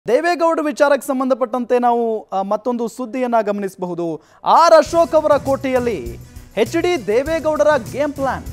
ದೇವೇಗೌಡ ವಿಚಾರಕ್ಕೆ ಸಂಬಂಧಪಟ್ಟಂತೆ ನಾವು ಮತ್ತೊಂದು ಸುದ್ದಿಯನ್ನ ಗಮನಿಸಬಹುದು. ಆರ್ ಅಶೋಕ್ ಅವರ ಕೋಟೆಯಲ್ಲಿ ಎಚ್.ಡಿ. ದೇವೇಗೌಡರ ಗೇಮ್ ಪ್ಲಾನ್.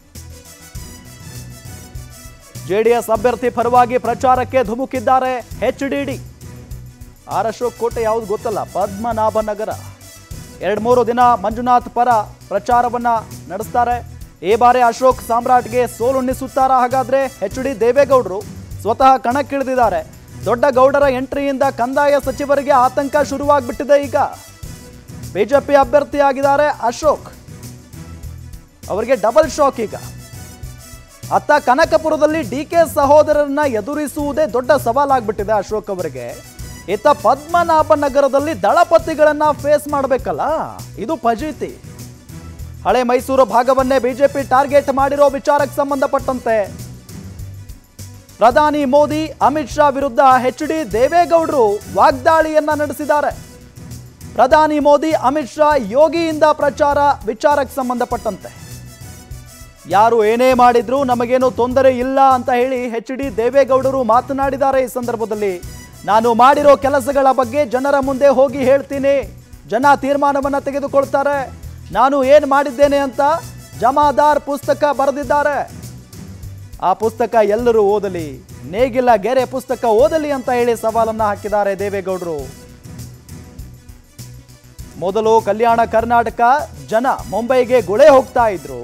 ಜೆಡಿಎಸ್ ಅಭ್ಯರ್ಥಿ ಪರವಾಗಿ ಪ್ರಚಾರಕ್ಕೆ ಧುಮುಕಿದ್ದಾರೆ ಎಚ್.ಡಿ. ಆರ್ ಅಶೋಕ್ ಕೋಟೆ ಯಾವುದು ಗೊತ್ತಲ್ಲ, ಪದ್ಮನಾಭನಗರ. 2-3 ದಿನ ಮಂಜುನಾಥ್ ಪರ ಪ್ರಚಾರವನ್ನ ನಡೆಸ್ತಾರೆ. ಈ ಬಾರಿ ಅಶೋಕ್ ಸಾಮ್ರಾಟ್ಗೆ ಸೋಲುಣಿಸುತ್ತಾರಾ? ಹಾಗಾದ್ರೆ ಎಚ್.ಡಿ. ದೇವೇಗೌಡರು ಸ್ವತಃ ಕಣಕ್ಕಿಳಿದಿದ್ದಾರೆ. ದೊಡ್ಡ ಗೌಡರ ಎಂಟ್ರಿಯಿಂದ ಕಂದಾಯ ಸಚಿವರಿಗೆ ಆತಂಕ ಶುರುವಾಗ್ಬಿಟ್ಟಿದೆ. ಈಗ ಬಿಜೆಪಿ ಅಭ್ಯರ್ಥಿಯಾಗಿದ್ದಾರೆ ಅಶೋಕ್, ಅವರಿಗೆ ಡಬಲ್ ಶಾಕ್. ಈಗ ಅತ್ತ ಕನಕಪುರದಲ್ಲಿ ಡಿ.ಕೆ. ಸಹೋದರರನ್ನ ಎದುರಿಸುವುದೇ ದೊಡ್ಡ ಸವಾಲಾಗ್ಬಿಟ್ಟಿದೆ ಅಶೋಕ್ ಅವರಿಗೆ. ಇತ್ತ ಪದ್ಮನಾಭನಗರದಲ್ಲಿ ದಳಪತಿಗಳನ್ನ ಫೇಸ್ ಮಾಡಬೇಕಲ್ಲ, ಇದು ಫಜೀತಿ. ಹಳೆ ಮೈಸೂರು ಭಾಗವನ್ನೇ ಬಿಜೆಪಿ ಟಾರ್ಗೆಟ್ ಮಾಡಿರೋ ವಿಚಾರಕ್ಕೆ ಸಂಬಂಧಪಟ್ಟಂತೆ ಪ್ರಧಾನಿ ಮೋದಿ ಅಮಿತ್ ಶಾ ವಿರುದ್ಧ ಎಚ್.ಡಿ. ದೇವೇಗೌಡರು ವಾಗ್ದಾಳಿಯನ್ನ ನಡೆಸಿದ್ದಾರೆ. ಪ್ರಧಾನಿ ಮೋದಿ ಅಮಿತ್ ಶಾ ಯೋಗಿಯಿಂದ ಪ್ರಚಾರ ವಿಚಾರಕ್ಕೆ ಸಂಬಂಧಪಟ್ಟಂತೆ ಯಾರು ಏನೇ ಮಾಡಿದ್ರು ನಮಗೇನು ತೊಂದರೆ ಇಲ್ಲ ಅಂತ ಹೇಳಿ ಎಚ್.ಡಿ. ದೇವೇಗೌಡರು ಮಾತನಾಡಿದ್ದಾರೆ. ಈ ಸಂದರ್ಭದಲ್ಲಿ ನಾನು ಮಾಡಿರೋ ಕೆಲಸಗಳ ಬಗ್ಗೆ ಜನರ ಮುಂದೆ ಹೋಗಿ ಹೇಳ್ತೀನಿ, ಜನ ತೀರ್ಮಾನವನ್ನ ತೆಗೆದುಕೊಳ್ತಾರೆ. ನಾನು ಏನು ಮಾಡಿದ್ದೇನೆ ಅಂತ ಜಮಾದಾರ್ ಪುಸ್ತಕ ಬರೆದಿದ್ದಾರೆ, ಆ ಪುಸ್ತಕ ಎಲ್ಲರೂ ಓದಲಿ, ನೇಗಿಲ ಗೆರೆ ಪುಸ್ತಕ ಓದಲಿ ಅಂತ ಹೇಳಿ ಸವಾಲನ್ನ ಹಾಕಿದ್ದಾರೆ ದೇವೇಗೌಡರು. ಮೊದಲು ಕಲ್ಯಾಣ ಕರ್ನಾಟಕ ಜನ ಮುಂಬೈಗೆ ಗುಳೆ ಹೋಗ್ತಾ ಇದ್ರು,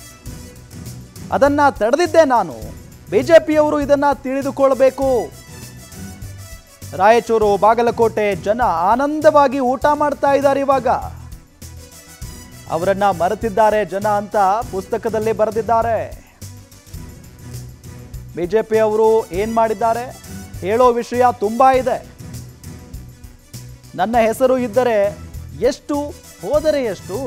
ಅದನ್ನ ತಡೆದಿದ್ದೆ ನಾನು. ಬಿಜೆಪಿಯವರು ಇದನ್ನ ತಿಳಿದುಕೊಳ್ಬೇಕು. ರಾಯಚೂರು, ಬಾಗಲಕೋಟೆ ಜನ ಆನಂದವಾಗಿ ಊಟ ಮಾಡ್ತಾ ಇದ್ದಾರೆ. ಇವಾಗ ಅವರನ್ನ ಮರೆತಿದ್ದಾರೆ ಜನ ಅಂತ ಪುಸ್ತಕದಲ್ಲಿ ಬರೆದಿದ್ದಾರೆ. ಬಿಜೆಪಿ ಅವರು ಏನ್ ಮಾಡಿದ್ದಾರೆ ಹೇಳೋ ವಿಷಯ ತುಂಬಾ ಇದೆ. ನನ್ನ ಹೆಸರು ಇದ್ದರೆ ಎಷ್ಟು, ಹೋದರೆ ಎಷ್ಟು,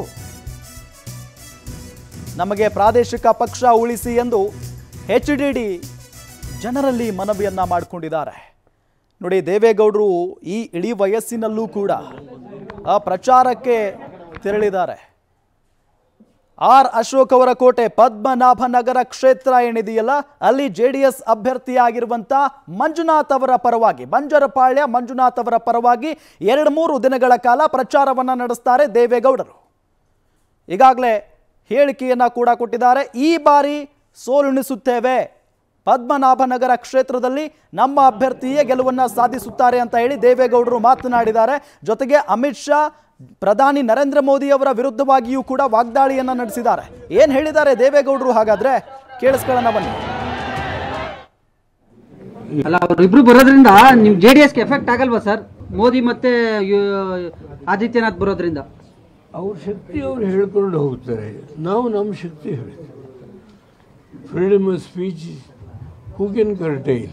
ನಮಗೆ ಪ್ರಾದೇಶಿಕ ಪಕ್ಷ ಉಳಿಸಿ ಎಂದು ಎಚ್.ಡಿ. ಜನರಲ್ಲಿ ಮನವಿಯನ್ನ ಮಾಡಿಕೊಂಡಿದ್ದಾರೆ. ನೋಡಿ, ದೇವೇಗೌಡರು ಈ ಇಡೀ ವಯಸ್ಸಿನಲ್ಲೂ ಕೂಡ ಆ ಪ್ರಚಾರಕ್ಕೆ ತೆರಳಿದ್ದಾರೆ. ಆರ್ ಅಶೋಕ್ ಅವರ ಕೋಟೆ ಪದ್ಮನಾಭನಗರ ಕ್ಷೇತ್ರ ಏನಿದೆಯಲ್ಲ, ಅಲ್ಲಿ ಜೆಡಿಎಸ್ ಅಭ್ಯರ್ಥಿಯಾಗಿರುವಂತ ಮಂಜುನಾಥ್ ಅವರ ಪರವಾಗಿ, ಬಂಜರಪಾಳ್ಯ ಮಂಜುನಾಥ್ ಅವರ ಪರವಾಗಿ 2-3 ದಿನಗಳ ಕಾಲ ಪ್ರಚಾರವನ್ನ ನಡೆಸ್ತಾರೆ ದೇವೇಗೌಡರು. ಈಗಾಗಲೇ ಹೇಳಿಕೆಯನ್ನ ಕೂಡ ಕೊಟ್ಟಿದ್ದಾರೆ. ಈ ಬಾರಿ ಸೋಲುಣಿಸುತ್ತೇವೆ, ಪದ್ಮನಾಭನಗರ ಕ್ಷೇತ್ರದಲ್ಲಿ ನಮ್ಮ ಅಭ್ಯರ್ಥಿಯೇ ಗೆಲುವನ್ನ ಸಾಧಿಸುತ್ತಾರೆ ಅಂತ ಹೇಳಿ ದೇವೇಗೌಡರು ಮಾತನಾಡಿದ್ದಾರೆ. ಜೊತೆಗೆ ಅಮಿತ್ ಶಾ, ಪ್ರಧಾನಿ ನರೇಂದ್ರ ಮೋದಿ ಅವರ ವಿರುದ್ಧವಾಗಿಯೂ ಕೂಡ ವಾಗ್ದಾಳಿಯನ್ನ ನಡೆಸಿದ್ದಾರೆ. ಏನ್ ಹೇಳಿದ್ದಾರೆ ದೇವೇಗೌಡರು ಹಾಗಾದ್ರೆ ಕೇಳಿಸ್ಕೊಳ್ಳೋಣ ಬನ್ನಿ. ಅಲ್ಲ, ಅವರಿಬ್ರು ಬರೋದ್ರಿಂದ ನಿಮ್ ಜೆಡಿಎಸ್ಗೆ ಎಫೆಕ್ಟ್ ಆಗಲ್ವಾ ಸರ್? ಮೋದಿ ಮತ್ತೆ ಆದಿತ್ಯನಾಥ್ ಬರೋದ್ರಿಂದ ಅವ್ರ ಶಕ್ತಿ ಅವ್ರು ಹೇಳ್ಕೊಂಡು ಹೋಗ್ತಾರೆ, ನಾವು ನಮ್ಮ ಶಕ್ತಿ ಹೇಳ್ತೀವಿ. Freedom of speech who can curtail?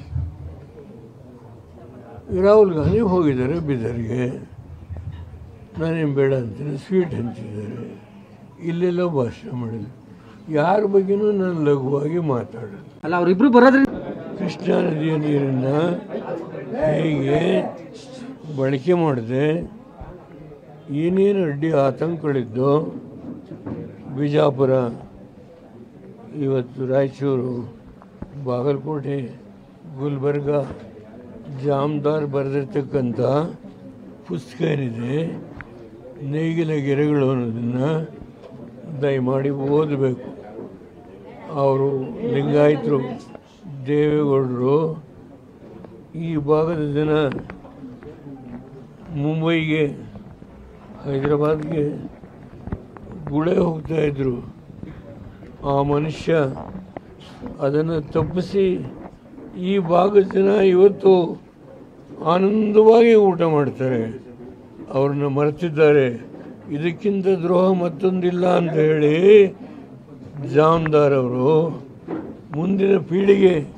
Rahul Gandhi ಹೋಗಿದ್ದಾರೆ ಬೀದರ್ಗೆ, ನಾನೇನು ಬೇಡ ಅಂತೀನಿ, ಸ್ವೀಟ್ ಹಂಚಿದ್ದಾರೆ, ಇಲ್ಲೆಲ್ಲ ಭಾಷಣ ಮಾಡಿದ್ರು. ಯಾರ ಬಗ್ಗೆನೂ ನಾನು ಲಘುವಾಗಿ ಮಾತಾಡೋದು. ಅಲ್ಲ, ಅವರಿಬ್ರು ಬರೋದ್ರಿಂದ ಕೃಷ್ಣಾ ನದಿಯ ನೀರನ್ನು ಹೇಗೆ ಬಳಕೆ ಮಾಡಿದೆ, ಏನೇನು ಅಡ್ಡಿ ಆತಂಕಗಳಿದ್ದು, ಬಿಜಾಪುರ, ಇವತ್ತು ರಾಯಚೂರು, ಬಾಗಲಕೋಟೆ, ಗುಲ್ಬರ್ಗ, ಜಾಮದಾರ್ ಬರೆದಿರ್ತಕ್ಕಂಥ ಪುಸ್ತಕ ಏನಿದೆ, ನೇಗಿಲ ಗೆರೆಗಳು ಅನ್ನೋದನ್ನು ದಯಮಾಡಿ ಓದಬೇಕು. ಅವರು ಲಿಂಗಾಯತರು, ದೇವೇಗೌಡರು ಈ ಭಾಗದ ಜನ ಮುಂಬೈಗೆ, ಹೈದರಾಬಾದ್ಗೆ ಗುಳೆ ಹೋಗ್ತಾಯಿದ್ರು. ಆ ಮನುಷ್ಯ ಅದನ್ನು ತಪ್ಪಿಸಿ ಈ ಭಾಗದ ಜನ ಇವತ್ತು ಆನಂದವಾಗಿ ಊಟ ಮಾಡ್ತಾರೆ. ಅವ್ರನ್ನ ಮರೆತಿದ್ದಾರೆ. ಇದಕ್ಕಿಂತ ದ್ರೋಹ ಮತ್ತೊಂದಿಲ್ಲ ಅಂತ ಹೇಳಿ ಜಾಮದಾರ್ ಅವರು ಮುಂದಿನ ಪೀಳಿಗೆ